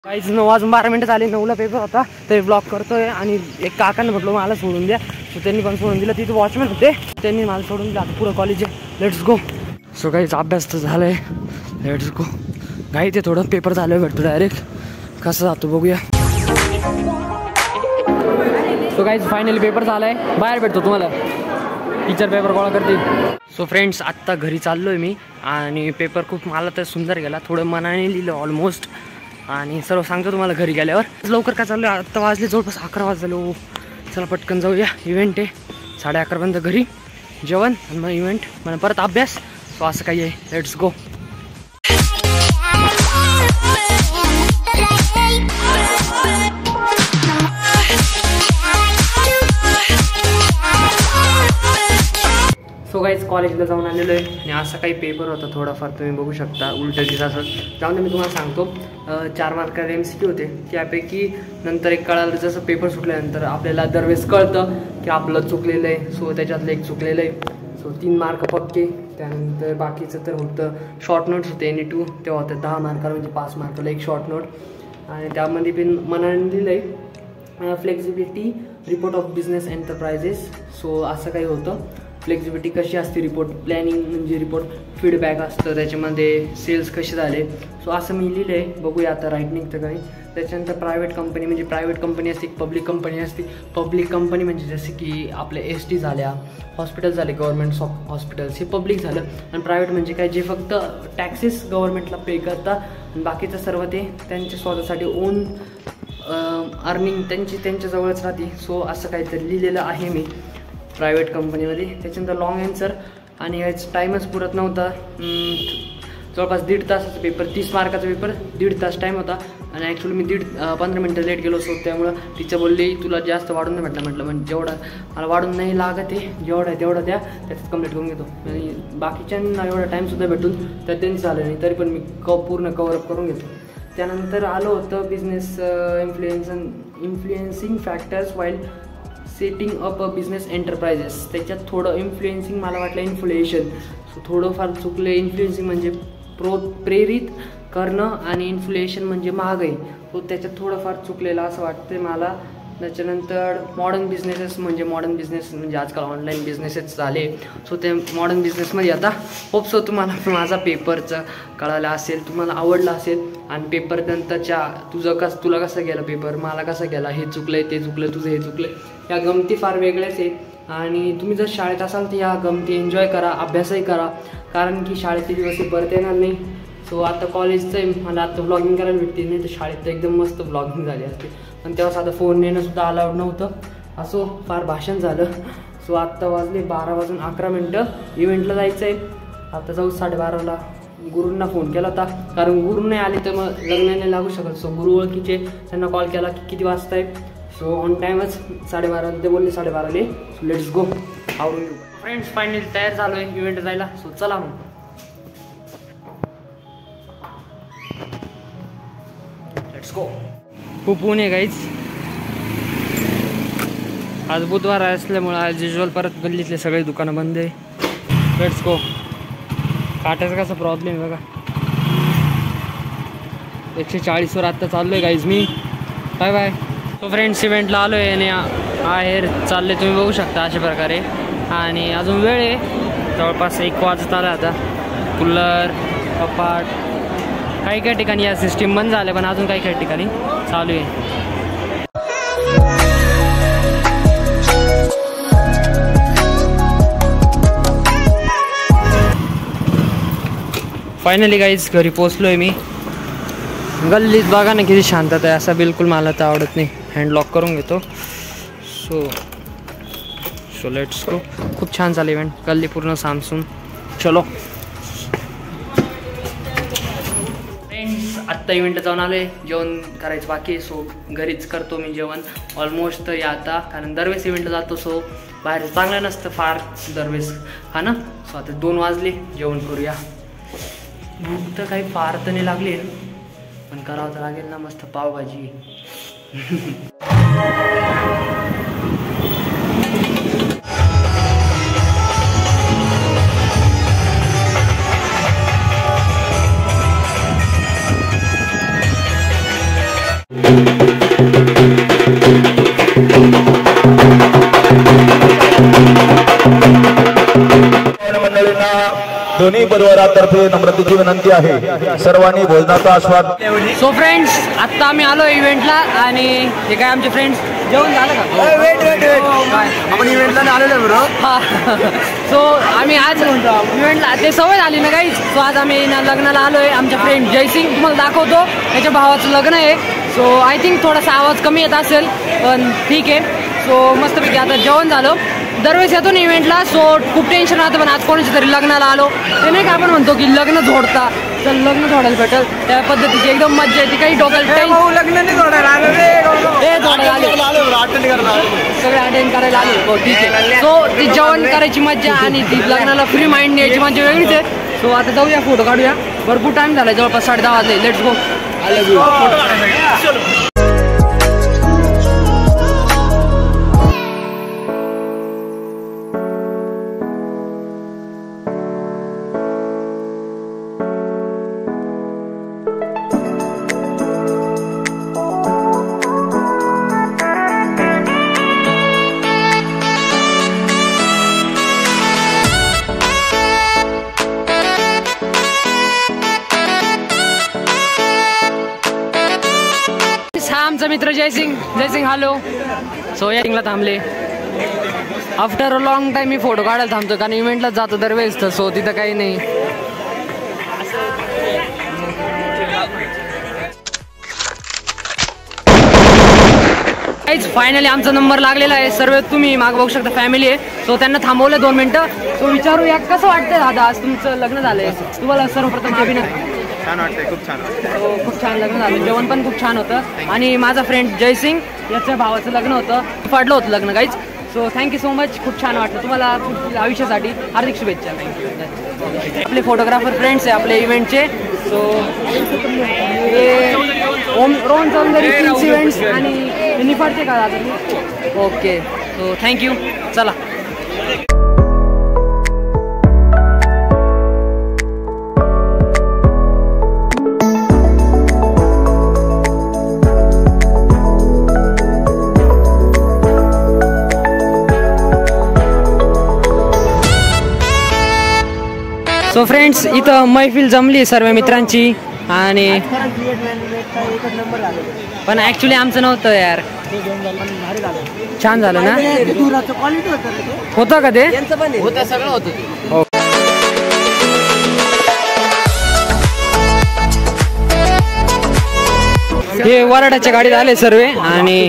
काहीच 9:12 झाले, 9ला पेपर होता ते ब्लॉक करतोय आणि एक काकांना म्हटलं मला सोडून द्या, सो त्यांनी पण सोडून दिलं. तिथे वॉचमॅन होते, त्यांनी मला सोडून दिलं. आता पुढं कॉलेज आहे, लेट्स गो. सो काहीच अभ्यास तर झाला आहे, लेट्स गो. काही ते थोडं पेपर झालं भेटतो डायरेक्ट, कसं जातो बघूया. सो काहीच फायनली पेपर झाला आहे, बाहेर भेटतो तुम्हाला, टीचर पेपर गोळा करते. सो फ्रेंड्स आत्ता घरी चाललो आहे मी आणि पेपर खूप मला तर सुंदर गेला, थोडं मनाने लिहिलं ऑलमोस्ट आणि सर्व सांगतो तुम्हाला घरी गेल्यावर. लवकर काय चाललो आहे, आत्ता वाजले जवळपास 11 वाजलो. चला पटकन जाऊया, इव्हेंट आहे 11:30 घरी, जेवण आणि मग इव्हेंट, मग परत अभ्यास. सो असं काही आहे, लेट्स गो. सो गाईज कॉलेजला जाऊन आलेलो आहे आणि असा काही पेपर होता थोडाफार, तुम्ही बघू शकता उलट्या दिवसाचं. जाऊन मी तुम्हाला सांगतो 4 मार्काचे MCQ होते, त्यापैकी नंतर एक कळालं, जसं पेपर सुटल्यानंतर आपल्याला दरवेळेस कळतं की आपलं चुकलेलं आहे. सो त्याच्यातलं एक चुकलेलं आहे, सो 3 मार्क पक्के. त्यानंतर बाकीचं तर होतं शॉर्ट नोट्स होते NE2, तेव्हा होतं 10 मार्काला, म्हणजे 5 मार्काला एक शॉर्ट नोट. आणि त्यामध्ये पण मनाने लिहिलं आहे flexibility report of business enterprises. So असं काही होतं, फ्लेक्झिबिलिटी कशी असते, रिपोर्ट प्लॅनिंग म्हणजे रिपोर्ट, फीडबॅक असतं त्याच्यामध्ये, सेल्स कसे झाले. सो असं मी लिहिलं आहे, बघूया आता राईट निघतं काही. त्याच्यानंतर प्रायव्हेट कंपनी, म्हणजे प्रायव्हेट कंपनी असते, पब्लिक कंपनी असते. पब्लिक कंपनी म्हणजे जसे की आपले ST झाल्या, हॉस्पिटल झाले, गव्हर्नमेंट हॉस्पिटल्स, हे पब्लिक झालं. आणि प्रायव्हेट म्हणजे काय, जे फक्त टॅक्सेस गव्हर्नमेंटला पे करतात आणि बाकीचं सर्व ते त्यांच्या स्वतःसाठी ओन अर्निंग त्यांच्याजवळच राहते. सो असं काहीतरी लिहिलेलं आहे मी प्रायव्हेट कंपनीमध्ये. त्याच्यानंतर लॉंग आन्सर आणि याचा टाईमच पुरत नव्हता, जवळपास 1.5 तासाचा पेपर, 30 मार्काचा पेपर, 1.5 तास टाईम होता. आणि ॲक्च्युली मी 15 मिनटं लेट गेलो. सो त्यामुळं टीचर बोलली तुला जास्त वाढून नाही म्हटलं म्हणजे जेवढा मला वाढून नाही लागत आहे, जेवढं आहे तेवढं द्या, त्याच्यात कंप्लीट करून घेतो. आणि बाकीच्यांना एवढा टाईमसुद्धा भेटून तर त्यांचं झालं नाही, तरी पण मी पूर्ण कवरअप करून घेतो. त्यानंतर आलं होतं business influencing factors while setting up a business enterprises. त्याच्यात थोडं इन्फ्लुएन्सिंग मला वाटलं इन्फ्लुएशन, सो थोडंफार चुकले. इन्फ्लुएन्सिंग म्हणजे प्रेरित करणं आणि इन्फ्लुएशन म्हणजे महागाई, तो त्याच्यात थोडंफार चुकलेलं असं वाटतं मला. त्याच्यानंतर मॉडर्न बिझनेसेस म्हणजे आजकाल ऑनलाईन बिझनेसेस झाले. सो ते मॉडर्न बिझनेसमध्ये आता होप्स तुम्हाला माझा पेपरचं कळालं असेल, तुम्हाला आवडलं असेल. आणि पेपर नंतरच्या तुला कसं गेलं पेपर, मला कसं गेला, हे चुकलं ते चुकलं, तुझं हे चुकलं, या गमती फार वेगळ्याच आहेत. आणि तुम्ही जर शाळेत असाल तर या गमती एन्जॉय करा, अभ्यासही करा, कारण की शाळेचे दिवस हे परत येणार नाही. सो आता कॉलेजचं मला आता व्लॉगिंग करायला भेटते, नाही तर शाळेत तर एकदम मस्त व्लॉगिंग झाली असते. पण तेव्हा साधं फोन नेणंसुद्धा अलाउड नव्हतं. असो फार भाषण झालं. सो आत्ता वाजले 12:11, इव्हेंटला जायचं आहे. आता जाऊ 12:30ला. गुरूंना फोन केला होता, कारण गुरु नाही आले तर मग लग्न नाही लागू शकत. सो गुरु ओळखीचे, त्यांना कॉल केला की किती वाजता आहे. सो ऑन टाईमच 12:30 ते बोलले 12:30. सो लेट्स गो, आवडून घेऊ. फ्रेंड्स फायनली तयार झालो आहे इव्हेंट जायला. सो चला मग, लेट्स गो. खूप ऊन आहे गाईज, आज बुधवार असल्यामुळे आज युजल परत गल्लीतले सगळे दुकानं बंद आहे. Let's go. काट्याचा कसा प्रॉब्लेम आहे बघा, 140वर आत्ता चाललो आहे गाईज मी. Bye bye. तो फ्रेंड्स इव्हेंटला आलो आहे आणि बाहेर चालले तुम्ही बघू शकता अशा प्रकारे. आणि अजून वेळ आहे, जवळपास 1 वाजत आला. आता कूलर, कपाट, काही ठिकाणी या सिस्टीम बंद झाले, पण अजून काही ठिकाणी चालू आहे. फायनली गाईज घरी पोचलो आहे मी. गल्लीत बघा ना किती शांतता आहे, असं बिलकुल मला तर आवडत नाही. हँड लॉक करून घेतो. So let's go. खूप छान चालू इव्हेंट, गल्ली पूर्ण सामसून. चलो फ्रेंड्स, आत्ता इव्हेंटला जाऊन आलो आहे, जेवण करायचं बाकी. सो घरीच करतो मी जेवण ऑलमोस्ट या आता, कारण दरवेळेस इव्हेंटला जातो. सो बाहेर चांगलं नसतं फार दरवेळेस, हा ना. सो आता 2 वाजले, जेवण करूया. भूक तर काही फार तर नाही लागली, पण करावं तर लागेल ना. मस्त पावभाजी. दोन्ही परिवारातर्फे नम्रतेची विनंती आहे, सर्वांनी भोजनाचा आस्वाद. सो फ्रेंड्स, आत्ता आम्ही आलो इव्हेंटला आणि हे काय आमचे फ्रेंड्स जेवण झालं का? आपण इव्हेंटला आलेलो ब्रो. हा. सो आम्ही आज इव्हेंटला ते सवय झाली ना काहीच. सो आज आम्ही लग्नाला आलोय. आमच्या फ्रेंड जयसिंग तुम्हाला दाखवतो, त्याच्या भावाचं लग्न आहे. सो आय थिंक थोडासा आवाज कमी येत असेल पण ठीक आहे. सो मस्तपैकी आता जेवण झालं. दरवेळेस येतो ना इव्हेंटला, सो खूप टेन्शन राहतं पण आज कोणाच्या तरी लग्नाला आलो. ते नाही का आपण म्हणतो की लग्न जोडता, तर लग्न जोडायला भेटल त्या पद्धतीची एकदम मज्जा येते. काही डोक्याला लग्न नाही जोडायला सगळे अटेंड करायला आले. हो ठीक आहे. सो ती जेवण करायची मज्जा आणि ती लग्नाला फ्री माइंड न्यायची मज्जा वेगळीच आहे. सो आता जाऊया, फोटो काढूया. भरपूर टाइम झाला, जवळपास 10:30 वाजले. Let's go. हा आमचा मित्र जयसिंग. जयसिंग हॅलो. सो या ला थांबले. आफ्टर अ लॉंग टाइम मी फोटो काढायला थांबतो कारण इव्हेंटलाच जातो दरवेळेस. तर सो तिथं काही नाही. फायनली आमचा नंबर लागलेला आहे. सर्व तुम्ही माग बघू शकता, फॅमिली आहे. सो त्यांना थांबवलं 2 मिनिटं. सो विचारूया कसं वाटतंय दादा, आज तुमचं लग्न झालंय. तुम्हाला सर्वप्रथम अभिनंदन. छान वाटतंय, खूप छान. खूप छान लग्न झालं. जेवण पण खूप छान होतं. आणि माझा फ्रेंड जयसिंग याच्या भावाचं लग्न होतं, पडलं होतं लग्न काहीच. So thank you so much. खूप छान वाटलं. तुम्हाला आयुष्यासाठी हार्दिक शुभेच्छा. थँक्यू. आपले फोटोग्राफर फ्रेंड्स आहे आपले इव्हेंटचे. सो रोहन चौधरी इव्हेंट्स आणि निफाडचे का दादा. ओके. So thank you. चला. सो फ्रेंड्स, इथं मैफिल जमली सर्व मित्रांची आणि पण ॲक्च्युली आमचं नव्हतं यार. छान झालं ना. होतं का ते? होतं, सगळं होतं. हे वराडाच्या गाडीत आले सर्व आणि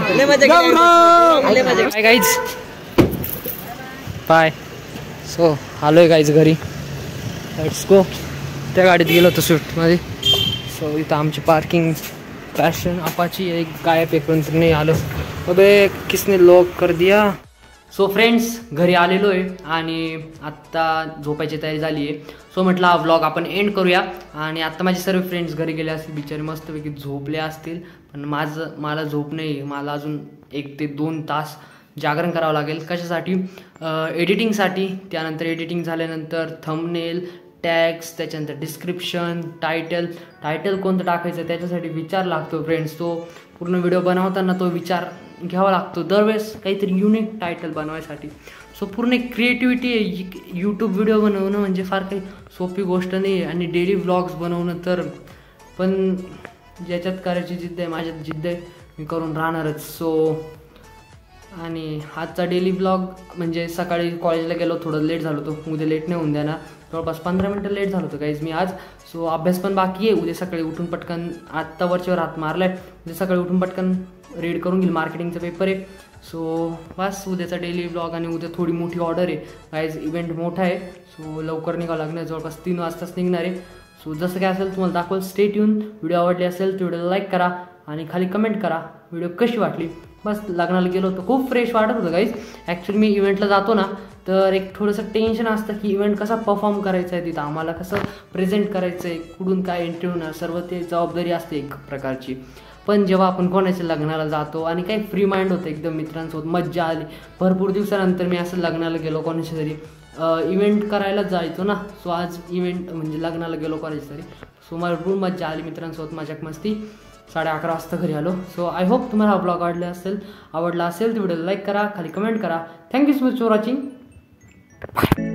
गाईज बाय. सो आलोय गाईज घरी. Let's go. त्या गाडीत गेलो होतो स्विफ्टमध्ये. सो इथं आमची पार्किंग पॅशन अपाची एक गायब एकपर्यंत नाही आलो. अबे किसने लॉक कर दिया. सो फ्रेंड्स, घरी आलेलो आहे आणि आत्ता झोपायची तयारी झाली आहे. सो म्हटलं हा व्लॉग आपण एंड करूया. आणि आत्ता माझे सर्व फ्रेंड्स घरी गेले असतील, बिचारे मस्तपैकी झोपले असतील. पण मला झोप नाही. मला अजून 1 ते 2 तास जागरण करावं लागेल. कशासाठी? एडिटिंगसाठी. त्यानंतर एडिटिंग झाल्यानंतर थंबनेल, टॅग्स, त्याच्यानंतर डिस्क्रिप्शन, टायटल कोणतं टाकायचं त्याच्यासाठी विचार लागतो फ्रेंड्स. तो पूर्ण व्हिडिओ बनवताना तो विचार घ्यावा लागतो दरवेळेस, काहीतरी युनिक टायटल बनवायसाठी. सो पूर्ण एक क्रिएटिव्हिटी आहे. यूट्यूब व्हिडिओ बनवणं म्हणजे फार काही सोपी गोष्ट नाही आहे. आणि डेली व्लॉग्स बनवणं तर पण ज्याच्यात करायची जिद्द आहे, माझ्यात जिद्द आहे, मी करून राहणारच. सो आणि आजचा डेली ब्लॉग म्हणजे सकाळी कॉलेजला गेलो, थोडं लेट झालो होतो. उद्या लेट नाही होऊन देणार. जवळपास 15 मिनटं लेट झालं होतं काहीच मी आज. सो अभ्यास पण बाकी आहे. उद्या सकाळी उठून पटकन, आत्ता वरच्यावर हात मारला आहे, उद्या सकाळी उठून पटकन रीड करून घेईल. मार्केटिंगचा पेपर आहे. सो बस उद्याचा डेली ब्लॉग. आणि उद्या थोडी मोठी ऑर्डर आहे गाईज. इव्हेंट मोठा आहे. सो लवकर निघावं लागणार. जवळपास 3 वाजताच निघणार आहे. सो जसं काय असेल तुम्हाला दाखवलं. Stay tune. व्हिडिओ आवडली असेल तर व्हिडिओला लाईक करा आणि खाली कमेंट करा व्हिडिओ कशी वाटली. बस लग्नाला गेलो होतो, खूप फ्रेश वाटत होतं गाईज. ॲक्च्युली मी इव्हेंटला जातो ना तर एक थोडंसं टेन्शन असतं की इव्हेंट कसा परफॉर्म करायचा आहे, तिथं आम्हाला कसं प्रेझेंट करायचं आहे, कुठून काय एंट्री होणार, सर्व ते जबाबदारी असते एक प्रकारची. पण जेव्हा आपण कोणाच्या लग्नाला जातो आणि काही फ्री माइंड होतं, एकदम मित्रांसोबत मज्जा आली. भरपूर दिवसानंतर मी असं लग्नाला गेलो कोणाच्या तरी. इव्हेंट करायला जायचो ना. सो आज इव्हेंट म्हणजे लग्नाला गेलो कोणाच्या तरी. सो भरपूर मज्जा आली मित्रांसोबत, मजाक मस्ती. 11:30 वाजता घरी आलो. सो आय होप तुम्हाला हा ब्लॉग आवडला असेल तर व्हिडिओला लाईक करा, खाली कमेंट करा. Thank you so much for watching.